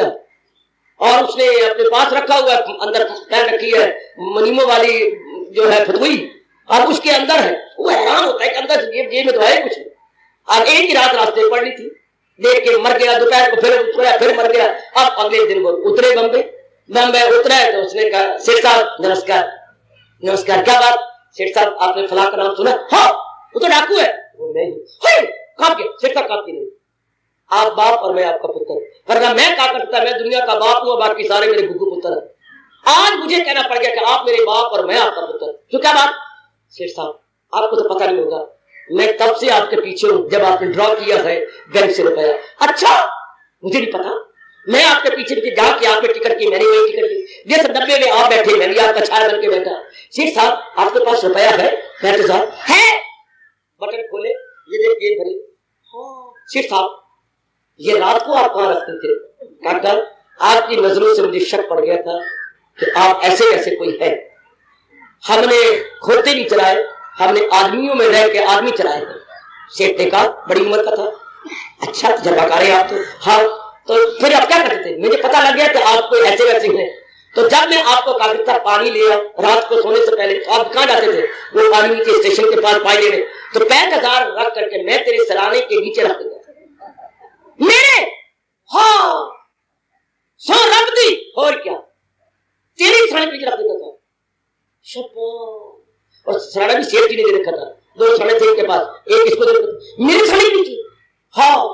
और उसने अपने पास रखा हुआ, अंदर पहन रखी है मनीमो वाली जो है फतुई, और उसके अंदर है। वो हैरान होता है कि अंदर जेब में तो है कुछ। अब एक ही रात रास्ते पड़नी थी, देख के मर गया, दोपहर को फिर उतरा, फिर मर गया। अब अगले दिन वो उतरे बम्बे उतरा तो उसने कहा सेठ साहब नमस्कार। नमस्कार, क्या बात सेठ साहब आपने फला का नाम सुना? हाँ वो तो डाकू है। वो नहीं, काम किया सेठ साहब, काम की नहीं, आप बाप और मैं आपका पुत्र, वरना मैं क्या करता, मैं दुनिया का बाप हूं, बाकी सारे मेरे गुग्गू पुत्र है। आज मुझे कहना पड़ गया कि आप मेरे बाप और मैं आपका पुत्र। तो क्या बात? सेठ साहब आपको तो पता नहीं होगा, मैं तब से आपके पीछे हूं जब आपने ड्रॉ किया है बैंक से रुपया। अच्छा मुझे नहीं पता, मैं आपके पीछे जाके आपने टिकट की, मैंने वही टिकट की, जिस डब्बे में आप बैठे मैं भी आपका छाया बन के बैठा। सेठ साहब आपके पास रुपया है? बैठे साहब है, बटन खोले, ये देखिए भरी। सेठ साहब ये रात को आप कहां रखते थे? काका आपकी नजरों से मुझे शक पड़ गया था कि आप ऐसे ऐसे कोई है। हमने खोते नहीं चलाए, हमने आदमियों में रह के आदमी चलाए थे। सेठ ने कहा बड़ी उम्र का था। अच्छा तजर्बाकार है आप तो। हाँ, तो फिर आप क्या करते थे? मुझे पता लग गया कि आप कोई ऐसे वैसे हैं। तो जब मैं आपको कहा था पानी ले आओ रात को सोने से पहले, तो आप कहां जाते थे? वो पानी के स्टेशन के पास पानी लेने। तो 5,000 रख करके मैं तेरे सराने के नीचे रख देता मेरे। हाँ सो रख दी, और क्या तेरे सराने के नीचे रख देता था। और सराना भी सेठ जी ने दे रखा था, 2 सराने थे इनके पास, एक इसको दे रखा मेरे सराने नीचे। हाँ,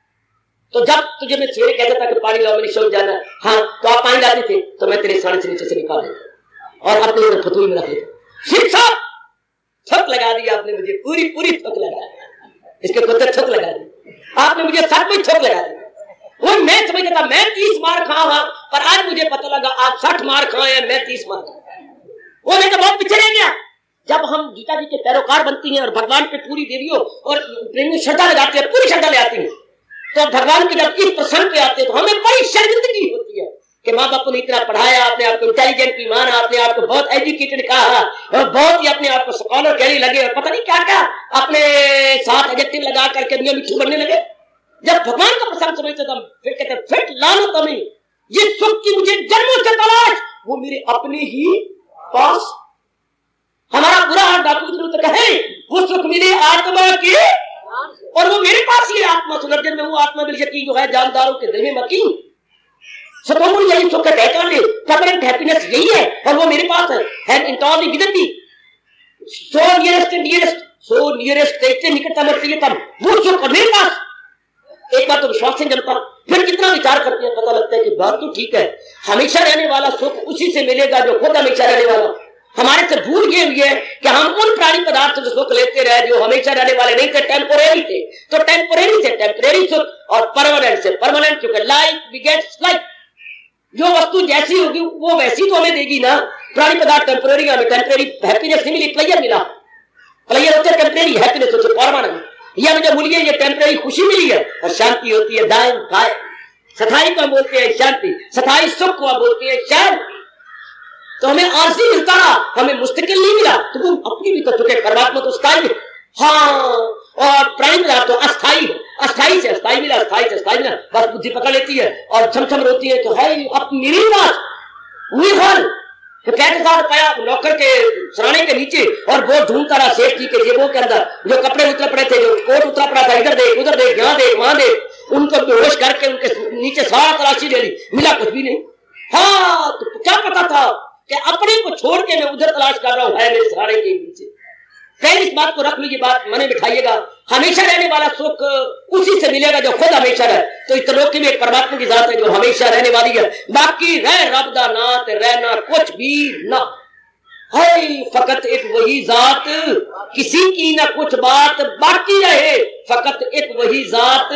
तो जब तुझे मैं सवेरे कहता था कि पानी लाओ मैंने शौक जाना, हाँ तो आप पानी लाते थे तो मैं तेरे सराने से नीचे से निकाल देता और अपने फतूई में रख लेता। सिख साहब थक लगा दी आपने मुझे, पूरी पूरी थक लगा दी। इसके कुत्ते थक लगा दी आपने मुझे, सब कुछ थक लगा दी। वो मैं समझता था मैं 30 मार खाया, पर आज मुझे पता लगा आप 60 मार खाए हैं, मैं 30 मार खाया। वो मैं तो बहुत पीछे रह गया। जब हम गीता जी के पैरोकार बनती हैं और भगवान पे पूरी देवियों और प्रेमी श्रद्धा लगाते हैं, पूरी श्रद्धा ले आती हैं, तो भगवान की जब इस प्रसंग पे आते हैं तो हमें बड़ी शर्मिंदगी होती है कि माँ बाप ने इतना पढ़ाया, आपने आपको इंटेलिजेंट की माना, आपने आपको बहुत एजुकेटेड कहा और बहुत ही अपने आपको स्कॉलर कहने लगे और पता नहीं क्या क्या अपने साथ एडजेक्टिव लगा करके दुनिया मिठू बनने लगे। जब भगवान का प्रसंग समझते तो फिर कहते फिट लानो तुम्हें ये सुख की मुझे जन्मों से तलाश, वो मेरे अपने ही पास। हमारा बुरा हाल डाकू की जरूरत है, वो सुख मिले आत्मा के और वो मेरे पास ही आत्मा सुनर्जन में, वो आत्मा बिल यकीन जो है जानदारों के दिल में मकीन। सतोमुल यही सुख है, परमानेंट हैप्पीनेस यही है और वो मेरे पास है internally with me. So nearest nearest, so nearest देखते निकटतम और प्रियतम, वो सुख मेरे पास। एक बार तो विश्वास से जनता फिर कितना विचार करते हैं, पता लगता है कि बात तो ठीक है, हमेशा रहने वाला सुख उसी से मिलेगा जो खुद हमेशा रहने वाला। हमारे से भूल गए हुए कि हम उन प्राणी पदार्थ से सुख लेते रहे जो हमेशा रहने वाले नहीं थे, टेम्पोरेरी थे। तो टेम्पोरेरी से टेम्पोरेरी सुख और परमानेंट से परमानेंट सुख। लाइक बिगेट्स लाइक, जो वस्तु जैसी होगी वो वैसी तो हमें देगी ना। प्राणी पदार्थ टेम्पोरेरी, हमें टेम्पोरेरी हैप्पीनेस नहीं मिली, प्लेजर मिला। प्लेजर होते टेम्पोरेरी, हैप्पीनेस होते परमानेंट। या मुझे भूलिए ये टेम्पोरेरी खुशी मिली है और शांति होती है दायम कायम। सथाई को हम बोलते हैं शांति, सथाई सुख को हम बोलते हैं शांति। तो हमें आरसी मिलता रहा, हमें मुस्तकिल नहीं मिला, तो तुम अपनी भी तो चुके। परमात्मा तो स्थायी है, हाँ, और प्राणी पदार्थ तो अस्थायी है। अस्थायी से अस्थायी मिला, अस्थायी से अस्थायी मिला, बस बुद्धि पकड़ लेती है और छम रोती है कि है अब मेरी बात हुई हाल। तो कैसे साथ पाया नौकर के सराने के नीचे और वो ढूंढता रहा सेठ जी के जेबों के अंदर जो कपड़े उतर पड़े थे, जो कोट उतरा पड़ा था, इधर देख उधर देख यहाँ देख वहां देख, उनको बेहोश करके उनके नीचे सारा तलाशी ले ली, मिला कुछ भी नहीं। हाँ, तो क्या पता था कि अपने को छोड़ के मैं उधर तलाश कर रहा हूं, है मेरे सहारे के नीचे। पहले इस बात को रख लीजिए, बात मने बिठाइएगा, हमेशा रहने वाला सुख उसी से मिलेगा जो खुद हमेशा रहे। तो इस तरह की भी एक परमात्मा की जात है जो हमेशा रहने वाली है। बाकी रह रब दा नात रहना कुछ भी ना है, फकत एक वही जात, किसी की ना कुछ बात बाकी रहे, फकत एक वही जात।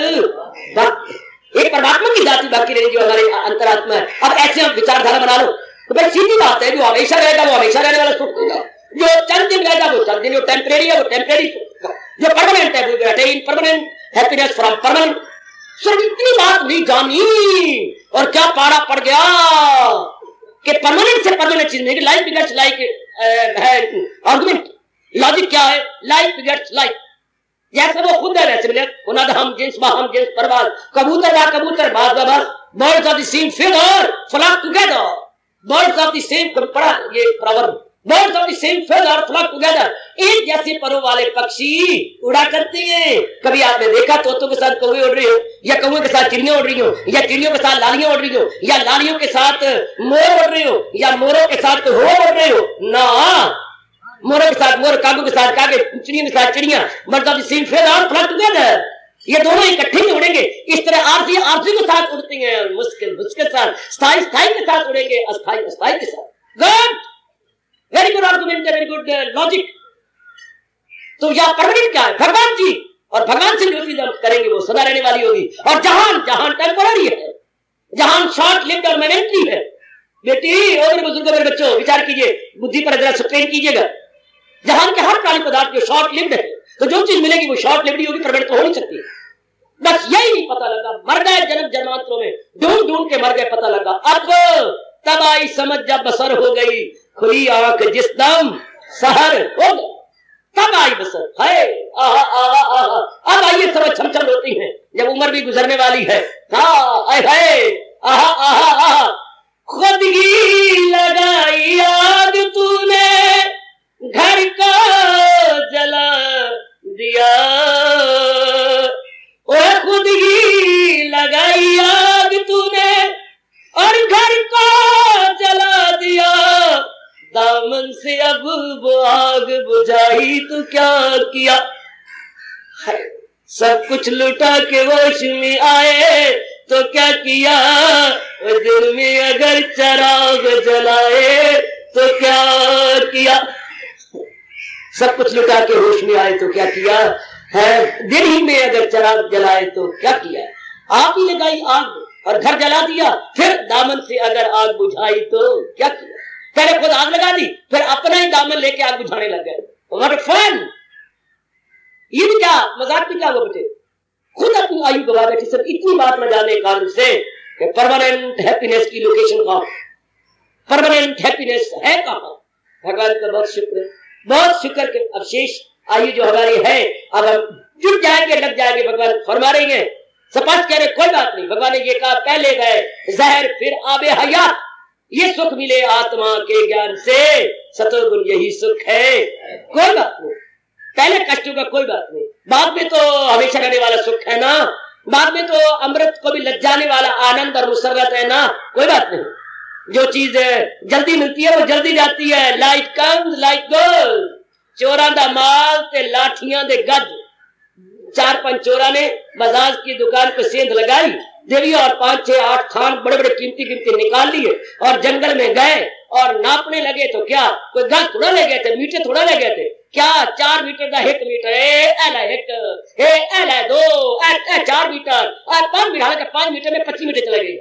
एक परमात्मा की जाति बाकी रहे जो हमारे अंतरात्मा है। अब ऐसे हम विचारधारा बना लो तो भाई सीधी बात है, जो हमेशा रहेगा वो हमेशा रहने वाला सुख देगा, जो चंद दिन रहेगा वो चंद दिन, जो टेम्परेरी है वो टेम्परेरी, जो परमानेंट है वो attain permanent happiness from permanent. सिर्फ इतनी बात नहीं जानी और क्या पाड़ा पड़ गया कि परमानेंट से परमानेंट चीज नहीं। लाइफ बिगेट्स लाइक है आर्गुमेंट, लॉजिक क्या है, लाइफ बिगेट्स लाइफ। जैसे वो खुद है वैसे मिले, हम जिन्स बाहम जिन्स परवाज, कबूतर बा कबूतर बाज बाज, birds of the same feather flock together, birds of the same, पढ़ा ये proverb, birds of the same feather flock together, एक जैसे परों वाले पक्षी उड़ा करते हैं। कभी आपने देखा तोतों के साथ कौवे उड़ रही हो, या कौवे के साथ चिड़ियां उड़ रही हो, या चिड़ियों के साथ लालियां उड़ रही हो, या लालियों के साथ मोर उड़ रही हो, या मोरों के साथ हो उड़ रहे हो ना, मोरों के साथ मोर, कागों के साथ कागे, चिड़ियों के साथ चिड़ियां, birds of the same feather flock together, ये दोनों इकट्ठे ही उड़ेंगे। इस तरह आरसी आरसी के साथ उड़ते हैं, मुश्किल मुश्किल के साथ, स्थाई स्थाई के साथ उड़ेंगे, अस्थाई अस्थाई के साथ। Good, very good argument, very good logic. तो यह परमानेंट क्या है, भगवान जी, और भगवान से जो चीज हम करेंगे वो सदा रहने वाली होगी। और जहान जहान टेम्पोररी है, जहान शॉर्ट लिव्ड और मोमेंटरी है। बेटी और मेरे बुजुर्गों, मेरे बच्चों, विचार कीजिए, बुद्धि पर जरा स्ट्रेन कीजिएगा। जहान के हर प्राणी पदार्थ जो शॉर्ट लिव्ड है, तो जो चीज मिलेगी वो शॉर्ट लिव्ड होगी, परमानेंट तो हो नहीं सकती। बस यही नहीं पता लगा, मर गए जन्म जन्मांतरों में, ढूंढ ढूंढ के मर गए, पता लगा। अब तब आई समझ जब बसर हो गई, खुली आंख जिस दम सहर हो गई, तब आई बसर है। आहा आहा आहा, अब आइए समझ छमछम होती है जब उम्र भी गुजरने वाली है। हाँ है, आहा आहा आहा, खुद ही लगाई आग तूने, घर का जला दिया, और खुद ही लगाई आग तूने और घर को जला दिया, दामन से अब वो आग बुझाई तो क्या किया, सब कुछ लुटा के होश में आए तो क्या किया, दिल में अगर चिराग जलाए तो क्या किया, सब कुछ लुटा के होश में आए तो क्या किया है, दिल ही में अगर चिराग जलाए तो क्या किया। आप ही लगाई आग और घर जला दिया, फिर दामन से अगर आग बुझाई तो क्या किया। पहले खुद आग लगा दी, फिर अपना ही दामन लेके आग बुझाने लग गए। व्हाट फन, ये भी क्या मजाक भी क्या हुआ बेटे, खुद अपनी आयु गवा बैठे। सब इतनी बात न जाने कारण से परमानेंट हैप्पीनेस की लोकेशन कहां, परमानेंट हैप्पीनेस है कहां। भगवान का बहुत शुक्र, बहुत शुक्र के अवशेष आयु जो हमारी है, अब हम जुट जाएंगे, लग जाएंगे। भगवान फरमा रहे हैं, सपाट कह रहे कोई बात नहीं। भगवान ने ये कहा, पहले गए जहर फिर आबे हयात, ये सुख मिले आत्मा के ज्ञान से, सतोगुण यही सुख है, कोई बात नहीं। पहले कष्ट होगा, कोई बात नहीं, बाद में तो हमेशा रहने वाला सुख है ना, बाद में तो अमृत को भी लज्जाने वाला आनंद और मुसर्रत है ना, कोई बात नहीं। जो चीज जल्दी मिलती है वो जल्दी जाती है, लाइट कम्स लाइट गोज, चोरां दा माल ते लाठियां दे गज। 4-5 चोरा ने बजाज की दुकान पे सेंध लगाई, देवी और 5-6-8 थान बड़े बड़े कीमती निकाल लिए और जंगल में गए और नापने लगे तो क्या कोई गज थोड़ा ले गए थे, मीटर थोड़ा ले गए थे क्या, 4 मीटर का 1 मीटर है, 2 4 मीटर और 5 मीटर, हालांकि 5 मीटर में 25 मीटर चले गए।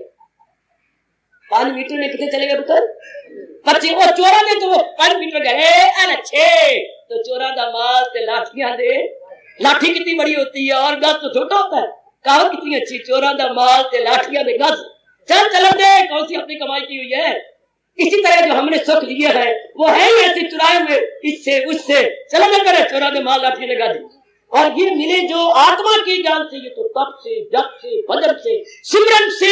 5 मीटर में कितने चले गए पुत्र, 25। और चोरा ने तो वो 5 मीटर गए 6, तो चोरा दा माल ते लाठियां दे, लाठी कितनी बड़ी होती है और गज तो छोटा होता है। कहावत कितनी अच्छी, चोरा दा माल ते लाठियां दे गज। चल चल दे, कौन सी अपनी कमाई की हुई है। इसी तरह जो हमने सुख लिए है वो है ही ऐसे चुराए हुए, इससे उससे चला न करे, चोरा दे माल लाठी लगा दी। और ये मिले जो आत्मा के ज्ञान से, ये तो तप से, जप से, भजन से, सिमरन से।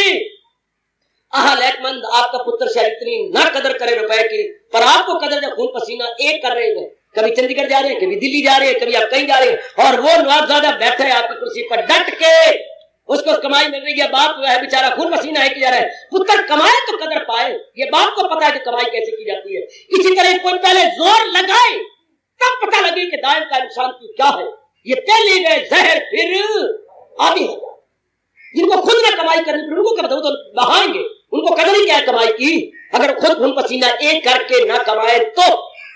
आहा लैकमंद, आपका पुत्र शायद इतनी ना कदर करे रुपए की, पर आपको कदर जब खून पसीना एक कर रहे हैं, कभी चंडीगढ़ जा रहे हैं, कभी दिल्ली जा रहे हैं, कभी आप कहीं जा रहे हैं, और वो नवाबजादा बैठे है आपकी कुर्सी पर डट के, उसको कमाई मिल रही है, बाप है बेचारा खून पसीना है कि जा रहा है, पुत्र कमाए तो कदर पाए। ये बाप को पता है कि कमाई कैसे की जाती है। इसी तरह कोई पहले जोर लगाए तब पता लगे कि दायम का इंसान की क्या है। ये पहले गए जहर फिर आदि हो जाए, जिनको खुद ना कमाई करनी पड़े उनको बताओ तो बहाएंगे, उनको कदर ही क्या है कमाई की। अगर खुद खून पसीना एक करके ना कमाए तो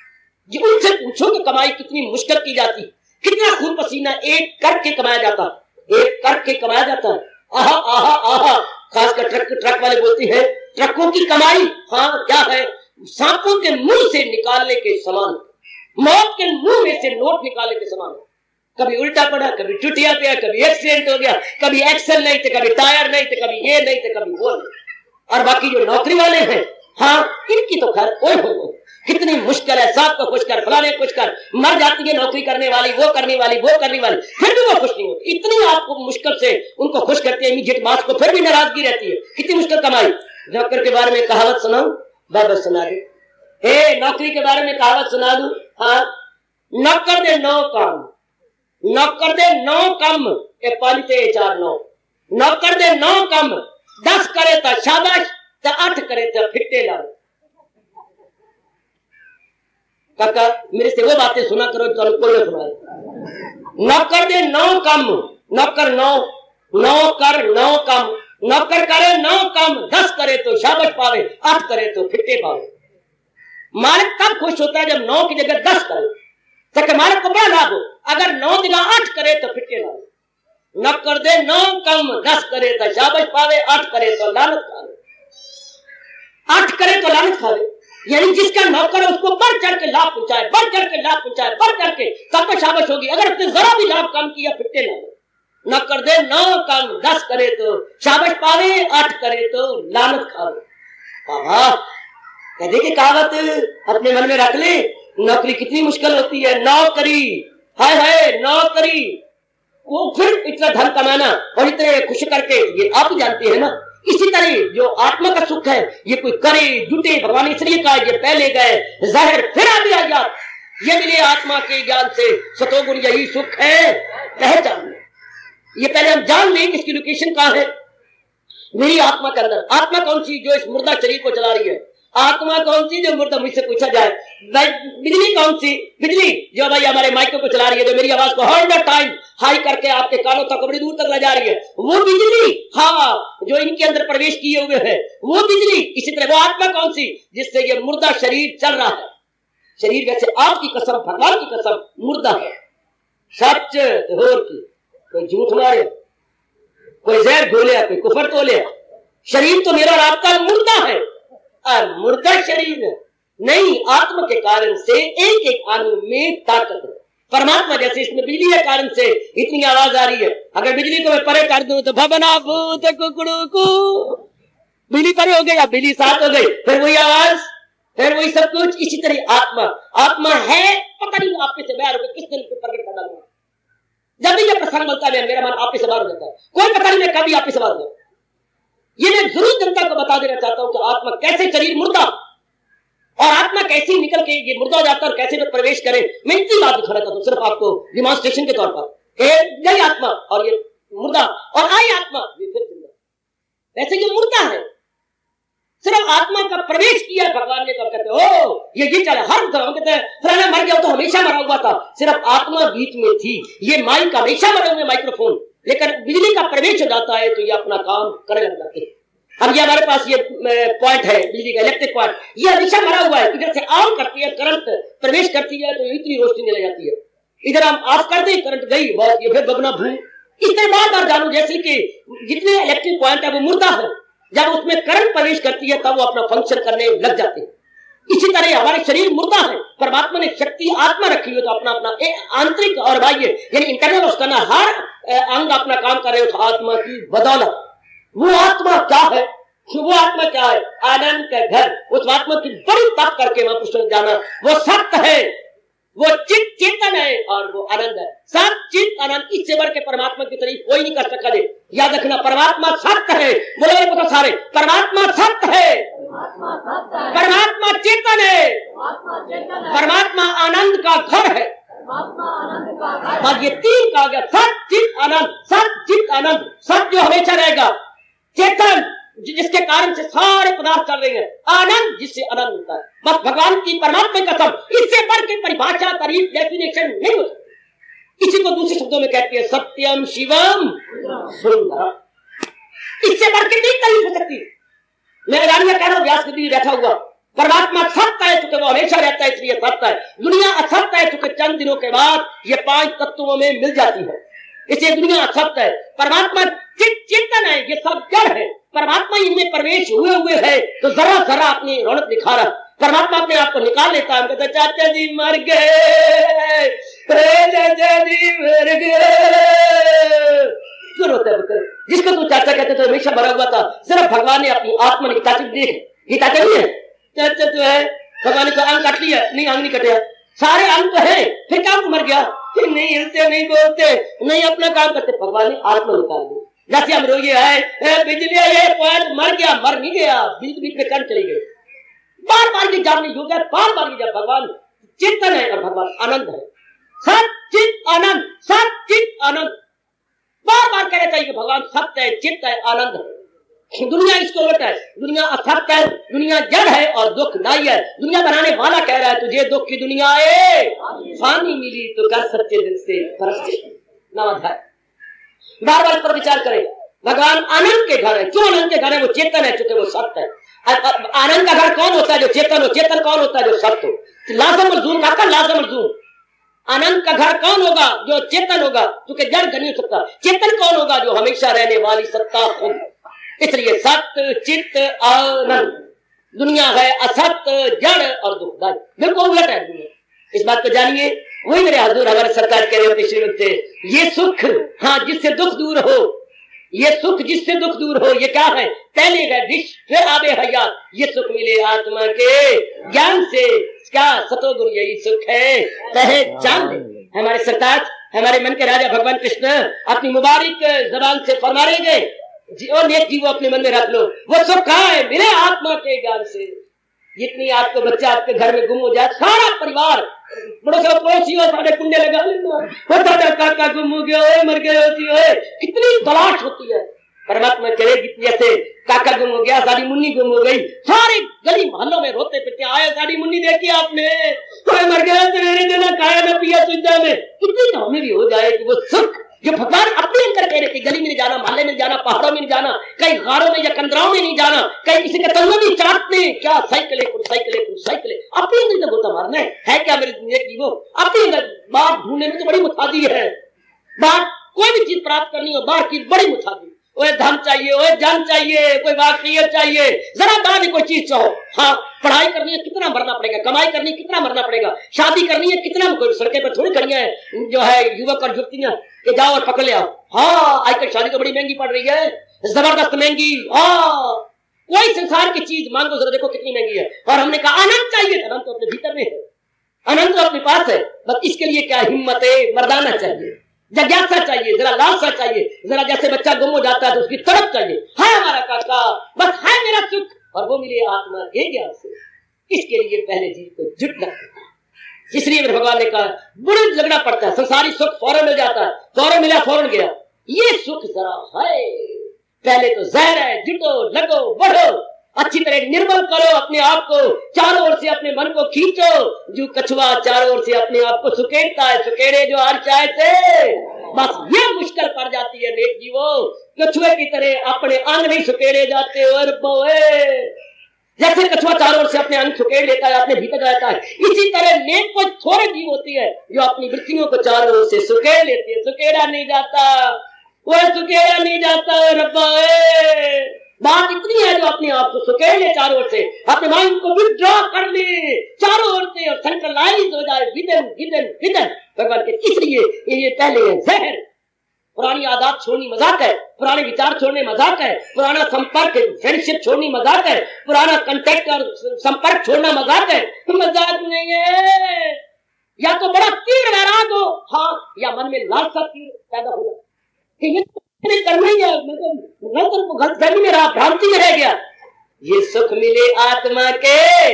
उनसे पूछो कि कमाई कितनी मुश्किल की जाती, कितना खून पसीना एक करके कमाया जाता, एक करके कमाया जाता है। आहा आहा आहा, खासकर ट्रक वाले बोलते हैं ट्रकों की कमाई हाँ क्या है, सांपों के मुंह से निकालने के समान, मौत के मुंह में से नोट निकालने के समान। कभी उल्टा पड़ा, कभी टूटिया पे, कभी एक्सीडेंट हो गया, कभी एक्सल नहीं थे, कभी टायर नहीं थे, कभी ये नहीं थे, कभी वो नहीं। और बाकी जो नौकरी वाले हैं हाँ इनकी तो खैर ओए हो कितनी मुश्किल है, साहब को खुश कर, फलाने कुछ कर, मर जाती है नौकरी करने वाली, वो करने वाली, वो करने वाली, फिर भी वो खुश नहीं होती। इतनी आपको मुश्किल से उनको खुश करते हैं इमीडिएट मास को, फिर भी नाराजगी रहती है। कितनी मुश्किल कमाई। नौकर के बारे में कहावत सुनाऊं, बाबा सुना दे। हे नौकरी के बारे में कहावत सुना दूं, हाँ, नौकर दे 9 काम, नौकर दे 9 काम, 5 ते 4 9, नौकर दे 9 काम, 10 करे तो शाबाश, तो 8 करे तो फिट्टे ला। काका मेरे से वो बातें सुना करो तो कोई ना सुनाए। नौकर दे 9 काम, नौकर 9 काम, नौकर करे 9 काम, 10 करे तो शाबाश पावे, 8 करे तो फिट्टे पावे। मालिक कब खुश होता है जब 9 की जगह 10 करे, तो मालिक को बड़ा लाभ हो। अगर 9 जगह 8 करे तो फिट्टे लावे। नौकर दे 9 काम, 10 करे तो शाबाश पावे, 8 करे तो लानत खावे, 8 करे तो लानत खावे। यानी जिसका नौकर है उसको बढ़ चढ़ के लाभ पहुंचाए, बढ़ चढ़ के लाभ पहुंचाए, बढ़ चढ़ के तब तो शाबाश होगी। अगर उसने जरा भी लाभ कम किया फिट्टे लावे। न कर दे 9 काम 10 करे तो शाबाश पावे, 8 करे तो लानत खावे। कहते कि कहावत अपने मन में रख ले, नौकरी कितनी मुश्किल होती है। नौकरी, हाय हाय नौकरी, वो फिर इतना धन कमाना और इतने खुश करके, ये आप जानते हैं ना। इसी तरह जो आत्मा का सुख है, ये कोई करे जुटे, भगवान इसलिए कहा ये पहले गए जहर फिर आ दिया यार, ये मिले आत्मा के ज्ञान से सतोगुण, यही सुख है पहचान ले। ये पहले हम जान लें इसकी लोकेशन कहां है मेरी आत्मा के अंदर। आत्मा कौन सी जो इस मुर्दा शरीर को चला रही है, आत्मा कौन सी जो मुर्दा, मुझसे पूछा जाए बिजली कौन सी, बिजली जो भाई हमारे माइक्रो को चला रही है, जो मेरी आवाज को हर टाइम हाई करके आपके कानों तक बड़ी दूर तक ले जा रही है, वो बिजली। हाँ, जो इनके अंदर प्रवेश किए हुए है वो बिजली। इसी तरह वो आत्मा कौन सी जिससे ये मुर्दा शरीर चल रहा है। शरीर वैसे आपकी कसम, भगवान की कसम, मुर्दा है। सच होर की, कोई झूठ मारे, कोई जहर घोले, कोई कुफर तोले। शरीर तो मेरा और आपका मुर्दा है, मुर्दा शरीर नहीं। आत्मा के कारण से एक एक अणु में ताकत है। परमात्मा जैसे इसमें बिजली के कारण से इतनी आवाज आ रही है। अगर बिजली को मैं परे कर दूं तो भवना भूत कुकड़ू को, बिजली परे हो गई या बिजली साथ हो गई, फिर वही आवाज, फिर वही सब कुछ। इसी तरह आत्मा, आत्मा है, पता नहीं आप से बाहर होकर किस दिन प्रकट करना होगा। जब भी ये प्रसंग बोलता है मेरा मन आप से बाहर हो जाता है, कोई पता नहीं मैं कभी आप से बाहर हो। ये मैं जरूर जनता को बता देना चाहता हूं कि आत्मा कैसे शरीर मुर्दा और आत्मा कैसे निकल के ये मुर्दा हो जाता है और कैसे में प्रवेश करे। मैं इतनी बात दिखाना चाहता हूं सिर्फ आपको डिमॉन्स्ट्रेशन के तौर पर। गई आत्मा और ये मुर्दा और आई आत्मा ये फिर जिंदा। वैसे ये मुर्दा है, सिर्फ आत्मा का प्रवेश किया भगवान ने। कहते हो ये चला हर तरह, कहते हैं फलाना मर गया तो हमेशा मरा हुआ था, सिर्फ आत्मा बीच में थी। ये माइक हमेशा मरे हुए माइक्रोफोन, लेकिन बिजली का प्रवेश हो जाता है तो ये अपना काम करने लग जाते हैं। अब ये हमारे पास ये पॉइंट है बिजली का, इलेक्ट्रिक पॉइंट, ये हमेशा मरा हुआ है। इधर से ऑन करती है, करंट प्रवेश करती है तो इतनी रोशनी मिल जाती है। इधर हम ऑफ कर दें, करंट गई, बहुत ये फिर बगना भूल। इस तरह बार जानू जैसे कि जितने इलेक्ट्रिक पॉइंट है वो मुर्दा है, जब उसमें करंट प्रवेश करती है तब वो अपना फंक्शन करने लग जाते हैं। इसी तरह हमारे शरीर मुर्दा है, परमात्मा ने शक्ति आत्मा रखी हुई तो अपना अपना आंतरिक और बाह्य यानी इंटरनल उसका ना हर अंग अपना काम कर रहे हो आत्मा की बदौलत। वो आत्मा क्या है, वो आत्मा क्या है, आनंद का घर। उस आत्मा की बड़ी तप करके वहां पुस्तक जाना, वो सत्य है, वो चित चेतन है और वो आनंद है। सत्य चित आनंद, इससे बढ़ के परमात्मा की तारीफ कोई नहीं कर सकता। दे याद रखना, परमात्मा सत्य है। बोले पता सारे, परमात्मा सत्य है, परमात्मा चेतन है, परमात्मा आनंद का घर है। बस ये 3 कहा गया, सत्य चित आनंद, सत्य चित आनंद। सत्य जो हमेशा रहेगा, चेतन जिसके कारण से सारे पदार्थ चल रहे हैं, आनंद जिससे आनंद मिलता है। बस भगवान की परमात्मा का सब, इससे बढ़ के परिभाषा तारीफ डेफिनेशन नहीं हो सकती। इसी को दूसरे शब्दों में कहते हैं सत्यम शिवम सुंदरम। इससे बढ़ के नहीं तारीफ हो सकती। मैं रानिया कह रहा हूं, व्यास गद्दी बैठा हुआ, परमात्मा सत्य है चूंकि वो हमेशा रहता है इसलिए सत्य है। दुनिया असत्य है चूंकि चंद दिनों के बाद ये 5 तत्वों में मिल जाती है, इसलिए दुनिया असत्य है। परमात्मा चेतन है, ये सब जड़ है। परमात्मा इनमें प्रवेश हुए है तो जरा जरा अपनी रौनक दिखा रहा। परमात्मा अपने आप को निकाल लेता है। कहते चाचा जी मर गए, चाचा जी मर गए, क्यों रोते हैं? जिसको तू चाचा कहते तो हमेशा मरा हुआ था। सिर्फ भगवान ने अपनी आत्मा ने चाचा देख, ये चाचा नहीं है, चाचा तो है। भगवान ने तो अंग काट लिया, नहीं अंग नहीं कटे, सारे अंग तो है, फिर क्या मर गया? नहीं हिलते, नहीं बोलते, नहीं अपना काम करते। भगवान ने आत्मा निकाल दी। जैसे हम रोगी है, बिजली ये पॉइंट मर गया, मर नहीं गया, बीच बीच में करंट चली गई। बार बार की जानने योग्य, बार बार की, भगवान चिंतन है और भगवान आनंद है। सचित आनंद, सचित आनंद, बार बार कहना चाहिए कि भगवान सत्य है, चित्त है, आनंद है। दुनिया इसको उल्टा है, दुनिया असत्य है, दुनिया जड़ है और दुख नहीं है। दुनिया बनाने वाला कह रहा है तुझे दुख की दुनिया है, फानी मिली तो कर सच्चे दिल से नवाध्याय। बार बार पर विचार करें। भगवान आनंद के घर है। क्यों आनंद के घर है? वो चेतन है चूंकि वो सत्य है। आनंद का घर कौन होता है? जो चेतन हो। चेतन कौन होता है? जो सत्य हो। लाजम मलजूम का लाजम मलजूम। आनंद का घर कौन होगा? जो चेतन होगा, क्योंकि जड़ नहीं हो सकता। चेतन कौन होगा? जो हमेशा रहने वाली सत्ता होगी। इसलिए सत्य चित्त आनंद। दुनिया है असत्य, जड़ और दुखदायी, बिल्कुल उलट है दुनिया। इस बात को जानिए। वही मेरे हजूर हमारे सरकार कह रहे होते श्रीमत से, ये सुख हाँ जिससे दुख दूर हो, ये सुख जिससे दुख दूर हो, ये क्या है? पहले है विष फिर आबे हयात, ये सुख मिले आत्मा के ज्ञान से। क्या सतोगुण यही सुख है, पहचान ले। हमारे सरताज हमारे मन के राजा भगवान कृष्ण अपनी मुबारक जबान से फरमा रहे गए और नेक जीवो अपने मन में रख लो, वो सुख कहाँ है? मिले आत्मा के ज्ञान से। जितनी आपको बच्चा आपके घर में गुम हो जाए, सारा परिवार पड़ोसी हो साढ़े कुंडे लगा लेना, वो साढ़ा काका गुम हो गया, मर गया होती है, कितनी तलाश होती है। परमात्मा करे जैसे काका गुम हो गया, साड़ी मुन्नी गुम हो गई, सारे गली मोहल्लों में रोते पिटते आए, साड़ी मुन्नी देखी आपने, कोई मर गया, देना खाया न पिया सुविधा में, कितनी तो हमें भी हो जाए कि वो सुख जो भगवान अपने अंदर कह रहे थे, गली में नहीं जाना, मोहल्ले में जाना, पहाड़ों में नहीं जाना, कहीं गारों में या कंदराओं में नहीं जाना, कहीं किसी के तंगों नहीं चाटते, क्या साइकिलें अपने अंदर तो गोता मारना है क्या मेरे जीवो? अपने अंदर बात ढूंढने में तो बड़ी मुतादी है, बात कोई भी चीज प्राप्त करनी हो बाहर की बड़ी मुतादी। ओए धन चाहिए, ओए जन चाहिए, कोई वाकफियत चाहिए, जरा बाद में कोई चीज चाहो। हाँ, पढ़ाई करनी है कितना मरना पड़ेगा, कमाई करनी कितना मरना पड़ेगा, शादी करनी है कितना, सड़कें पर थोड़ी खड़ी है जो है युवक और युवतियां कि जाओ और पकड़ ले आओ। हाँ, आजकल शादी तो बड़ी महंगी पड़ रही है, जबरदस्त महंगी। हाँ, कोई संसार की चीज मांगो जरा, देखो कितनी महंगी है। और हमने कहा आनंद चाहिए, आनंद तो अपने भीतर में है, आनंद तो अपने पास है, बस इसके लिए क्या हिम्मत है, मर्दाना चाहिए, जिज्ञासा चाहिए, जरा लालसा चाहिए, जरा जैसे बच्चा गुम हो जाता है तो उसकी तड़प चाहिए। है हमारा काका, बस है मेरा सुख, और वो मिले आत्मा के ज्ञान से। इसके लिए पहले जीव को जुटना पड़ता है। इसलिए मेरे भगवान ने कहा बड़ा लगना पड़ता है। संसारी सुख फौरन मिल जाता है, फौरन मिला फौरन गया। ये सुख जरा है, पहले तो जहर है, जुटो लगो बढ़ो, अच्छी तरह निर्मल करो अपने आप को, चारों ओर से अपने मन को खींचो। जो कछुआ चारों ओर से अपने आप को सुकेड़ता है, सुकेड़े जो हर चाहे थे, बस ये मुश्किल पड़ जाती है नेक जीवो, कछुए की तरह अपने अंग नहीं सुकेड़े जाते। और बोए जैसे कछुआ चारों ओर से अपने अंग सुकेड़ लेता है, अपने भीतर जाता है, इसी तरह नेक कोई थोड़े जीव होती है जो अपनी वृत्तियों को चारों ओर से सुकेड़ लेती है। सुकेड़ा नहीं जाता, वो सुकेड़ा नहीं जाता। रब्बा बात इतनी है जो अपने आप को सुकेड़ ले चारों ओर से, अपने माइंड को विड्रॉ कर ले चारों ओर से और सेंट्रलाइज हो जाए विदन विदन विदन भगवान के। इसलिए ये पहले है जहर। पुरानी आदत छोड़नी मजाक है, पुराने विचार छोड़ने मजाक है, पुराना संपर्क फ्रेंडशिप छोड़नी मजाक है, पुराना कांटेक्ट और संपर्क छोड़ना मजाक है। मजाक नहीं है। या तो बड़ा तीर वैराग हो, हाँ, या मन में लालसा तीर पैदा हो जाए करना ही है, गलतफहमी में रहा, भ्रांति में रह गया। ये सुख मिले आत्मा के,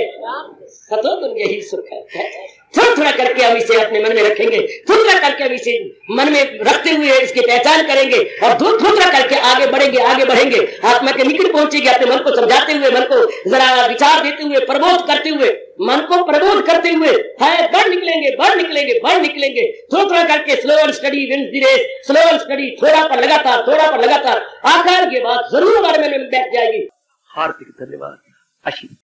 सतोगुण यही सुख है। थोड़ा थोड़ा करके हम इसे अपने मन में रखेंगे, थोड़ा करके हम इसे मन में रखते हुए इसकी पहचान करेंगे और थोड़ा करके आगे बढ़ेंगे, आगे बढ़ेंगे, आत्मा के निकट पहुंचेंगे। अपने मन को समझाते हुए, मन को जरा विचार देते हुए, प्रबोध करते हुए, मन को प्रबोध करते हुए है बढ़ निकलेंगे, बढ़ निकलेंगे, बढ़ निकलेंगे। थोड़ा करके slow and steady wins the race, slow and steady, थोड़ा पर लगातार, थोड़ा पर लगातार, आकार के बाद जरूर हमारे मन में बैठ जाएगी। हार्दिक धन्यवाद।